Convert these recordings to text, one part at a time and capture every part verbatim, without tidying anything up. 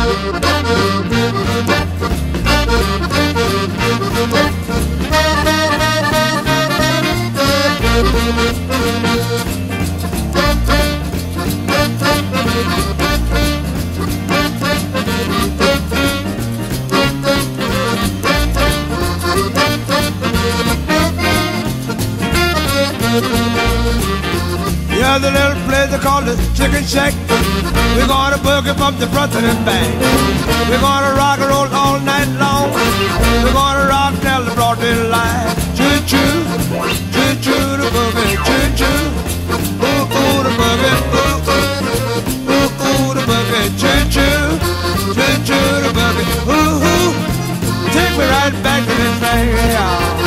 Yeah, the little place they call the Chicken Shack. We're gonna boogie from the front to the back. We're gonna rock and roll all night long. We're gonna rock till the broad daylight. Choo choo, choo choo the boogie, choo choo. Ooh ooh the boogie, ooh ooh, ooh ooh the boogie, choo choo, choo choo the boogie, ooh ooh. Take me right back to the track, yeah.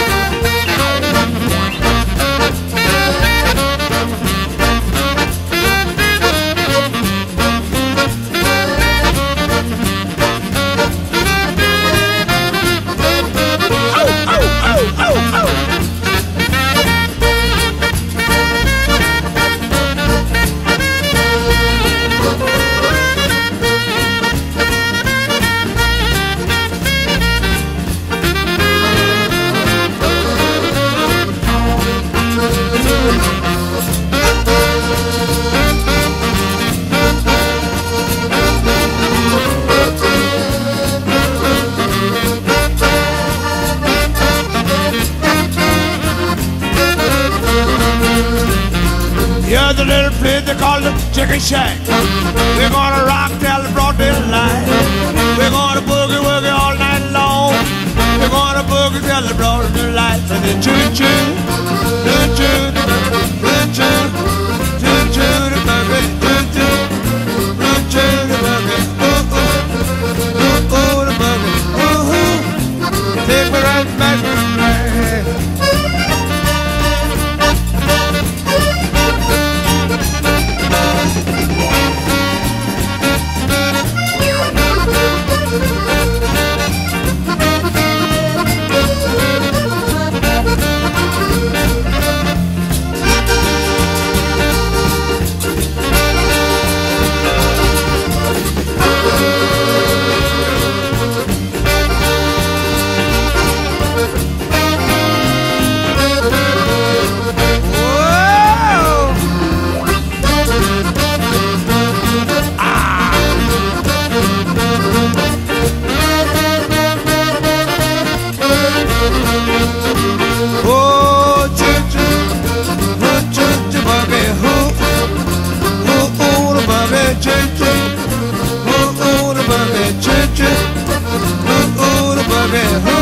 Here's a little place they call the Chicken Shack. We're gonna rock till the broad daylight. We're gonna boogie woogie all night long. We're gonna boogie till the broad daylight. And then choo choo, choo choo, choo choo, choo choo the boogie, choo choo, choo choo the boogie, ooh ooh, ooh ooh the boogie, ooh ooh. Take me right back to the track. Choo choo, ooh ooh the buggy, choo choo, ooh ooh the buggy.